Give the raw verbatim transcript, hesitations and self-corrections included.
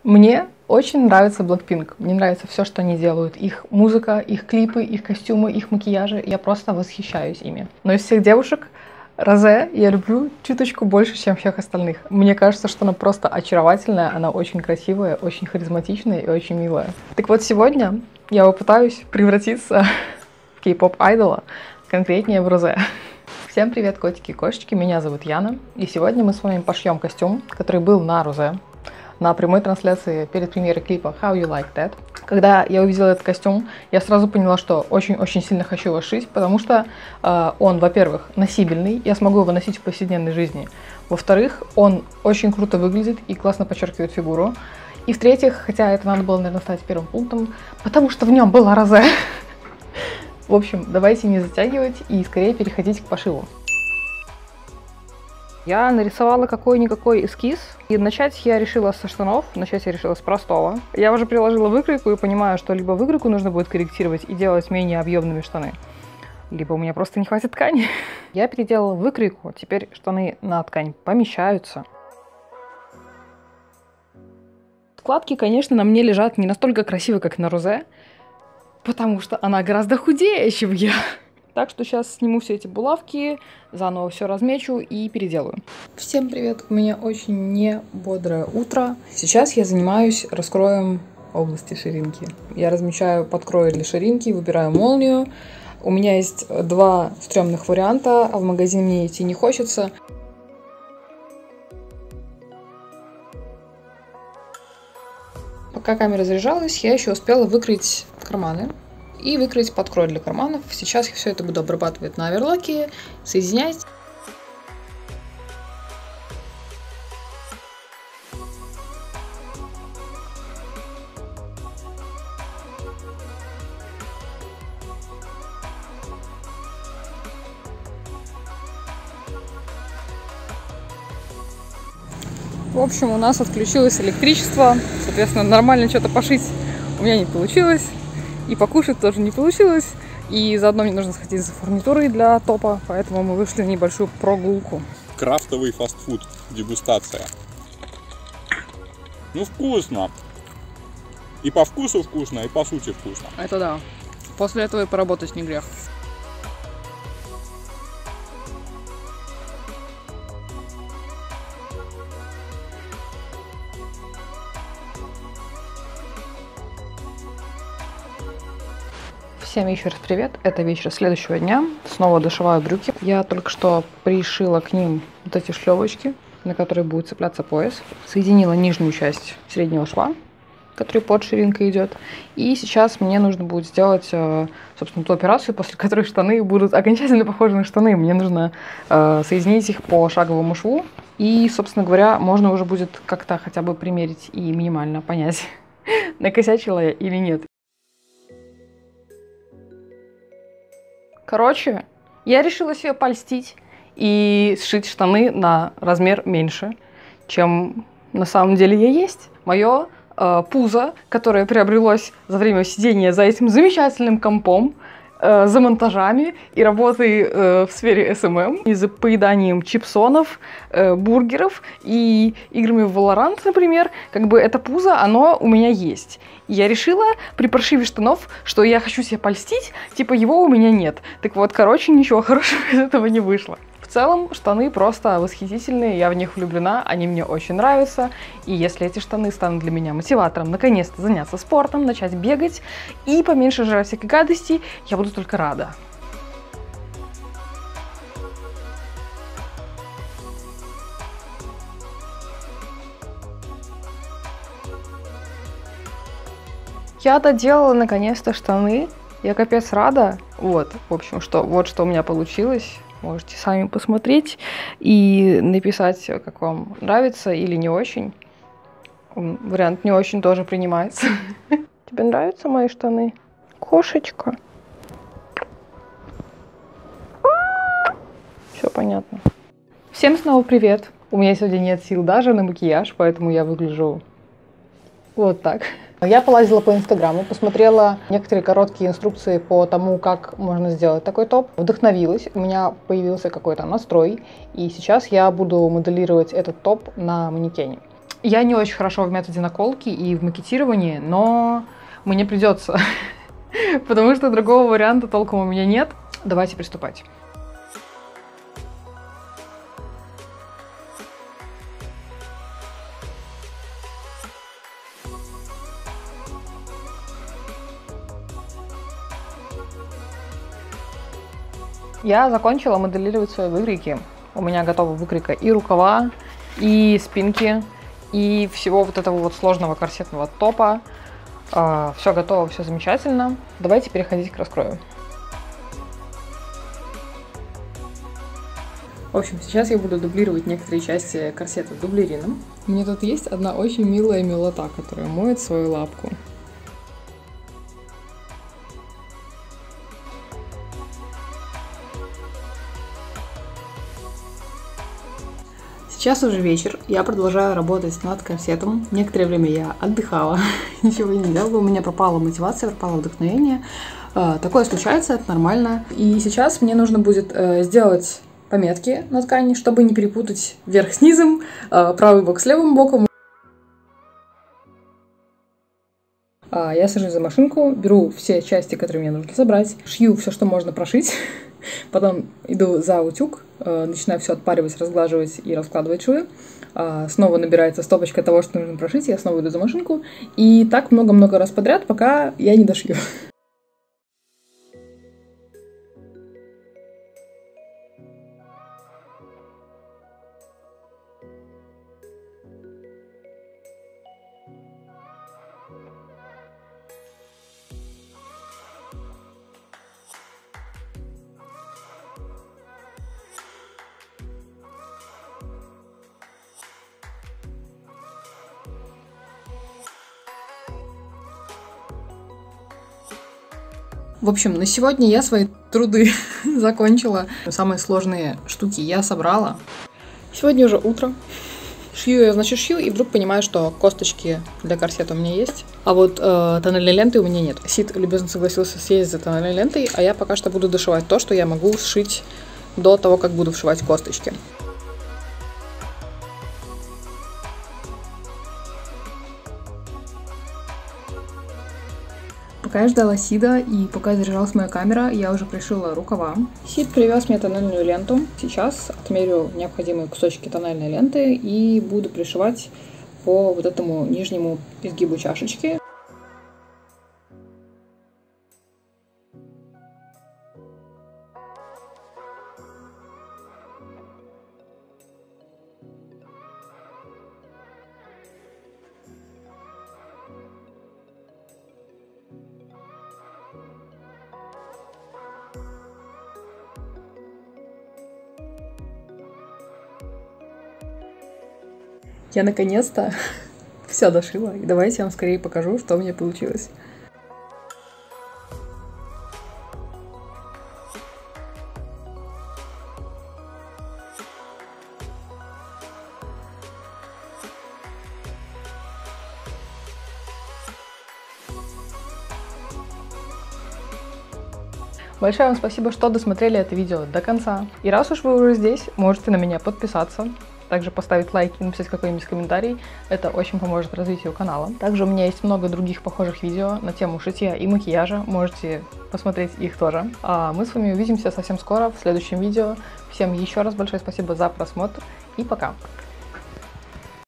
Мне очень нравится Blackpink. Мне нравится все, что они делают. Их музыка, их клипы, их костюмы, их макияжи. Я просто восхищаюсь ими. Но из всех девушек Розе я люблю чуточку больше, чем всех остальных. Мне кажется, что она просто очаровательная, она очень красивая, очень харизматичная и очень милая. Так вот, сегодня я попытаюсь превратиться в кей-поп айдола, конкретнее в Розе. Всем привет, котики и кошечки, меня зовут Яна. И сегодня мы с вами пошьем костюм, который был на Розе, на прямой трансляции перед премьерой клипа How You Like That. Когда я увидела этот костюм, я сразу поняла, что очень-очень сильно хочу его шить, потому что э, он, во-первых, носибельный, я смогу его носить в повседневной жизни. Во-вторых, он очень круто выглядит и классно подчеркивает фигуру. И в-третьих, хотя это надо было, наверное, стать первым пунктом, потому что в нем была Розе. В общем, давайте не затягивать и скорее переходить к пошиву. Я нарисовала какой-никакой эскиз, и начать я решила со штанов, начать я решила с простого. Я уже приложила выкройку и понимаю, что либо выкройку нужно будет корректировать и делать менее объемными штаны, либо у меня просто не хватит ткани. Я переделала выкройку, теперь штаны на ткань помещаются. Складки, конечно, на мне лежат не настолько красиво, как на Розе, потому что она гораздо худее, чем я. Так что сейчас сниму все эти булавки, заново все размечу и переделаю. Всем привет! У меня очень не бодрое утро. Сейчас я занимаюсь раскроем области ширинки. Я размечаю подкрои для ширинки, выбираю молнию. У меня есть два стрёмных варианта, а в магазин мне идти не хочется. Пока камера заряжалась, я еще успела выкроить карманы и выкроить подкрой для карманов. Сейчас я все это буду обрабатывать на оверлоке, соединять. В общем, у нас отключилось электричество, соответственно, нормально что-то пошить у меня не получилось. И покушать тоже не получилось. И заодно мне нужно сходить за фурнитурой для топа, поэтому мы вышли в небольшую прогулку. Крафтовый фастфуд, дегустация. Ну, вкусно. И по вкусу вкусно, и по сути вкусно. Это да. После этого и поработать не грех. Всем еще раз привет, это вечер следующего дня, снова дошиваю брюки. Я только что пришила к ним вот эти шлевочки, на которые будет цепляться пояс. Соединила нижнюю часть среднего шва, который под ширинкой идет. И сейчас мне нужно будет сделать, собственно, ту операцию, после которой штаны будут окончательно похожи на штаны. Мне нужно соединить их по шаговому шву. И, собственно говоря, можно уже будет как-то хотя бы примерить и минимально понять, накосячила я или нет. Короче, я решила себе польстить и сшить штаны на размер меньше, чем на самом деле я есть. Мое э, пузо, которое приобрелось за время сидения за этим замечательным компом, э, за монтажами и работой э, в сфере эс эм эм, и за поеданием чипсонов, э, бургеров и играми в Valorant, например, как бы это пузо, оно у меня есть. Я решила при прошиве штанов, что я хочу себе польстить, типа его у меня нет. Так вот, короче, ничего хорошего из этого не вышло. В целом, штаны просто восхитительные, я в них влюблена, они мне очень нравятся. И если эти штаны станут для меня мотиватором наконец-то заняться спортом, начать бегать и поменьше жрать всякой гадости, я буду только рада. Я доделала наконец-то штаны. Я капец рада. Вот, в общем, что вот что у меня получилось. Можете сами посмотреть и написать, как вам нравится или не очень. Вариант не очень тоже принимается. Тебе нравятся мои штаны? Кошечка. Все понятно. Всем снова привет. У меня сегодня нет сил даже на макияж, поэтому я выгляжу вот так. Я полазила по инстаграму, посмотрела некоторые короткие инструкции по тому, как можно сделать такой топ. Вдохновилась, у меня появился какой-то настрой, и сейчас я буду моделировать этот топ на манекене. Я не очень хорошо в методе наколки и в макетировании, но мне придется, потому что другого варианта толком у меня нет. Давайте приступать. Я закончила моделировать свои выкройки. У меня готова выкройка и рукава, и спинки, и всего вот этого вот сложного корсетного топа. Все готово, все замечательно. Давайте переходить к раскрою. В общем, сейчас я буду дублировать некоторые части корсета дублерином. У меня тут есть одна очень милая милота, которая моет свою лапку. Сейчас уже вечер, я продолжаю работать над корсетом. Некоторое время я отдыхала, ничего не делала, у меня пропала мотивация, пропало вдохновение. Такое случается, это нормально. И сейчас мне нужно будет сделать пометки на ткани, чтобы не перепутать верх с низом, правый бок с левым боком. Я сажусь за машинку, беру все части, которые мне нужно собрать, шью все, что можно прошить. Потом иду за утюг, начинаю все отпаривать, разглаживать и раскладывать швы. Снова набирается стопочка того, что нужно прошить, я снова иду за машинку. И так много-много раз подряд, пока я не дошью. В общем, на сегодня я свои труды закончила. Самые сложные штуки я собрала. Сегодня уже утро. Шью я, значит, шью, и вдруг понимаю, что косточки для корсета у меня есть, а вот э, тональной ленты у меня нет. Сид любезно согласился съездить за тональной лентой, а я пока что буду дошивать то, что я могу сшить до того, как буду вшивать косточки. Пока я ждала Сида и пока заряжалась моя камера, я уже пришила рукава. Сид привез мне тональную ленту. Сейчас отмерю необходимые кусочки тональной ленты и буду пришивать по вот этому нижнему изгибу чашечки. Я наконец-то все дошила. И давайте я вам скорее покажу, что у меня получилось. Большое вам спасибо, что досмотрели это видео до конца. И раз уж вы уже здесь, можете на меня подписаться. Также поставить лайк и написать какой-нибудь комментарий. Это очень поможет развитию канала. Также у меня есть много других похожих видео на тему шитья и макияжа. Можете посмотреть их тоже. А мы с вами увидимся совсем скоро в следующем видео. Всем еще раз большое спасибо за просмотр и пока!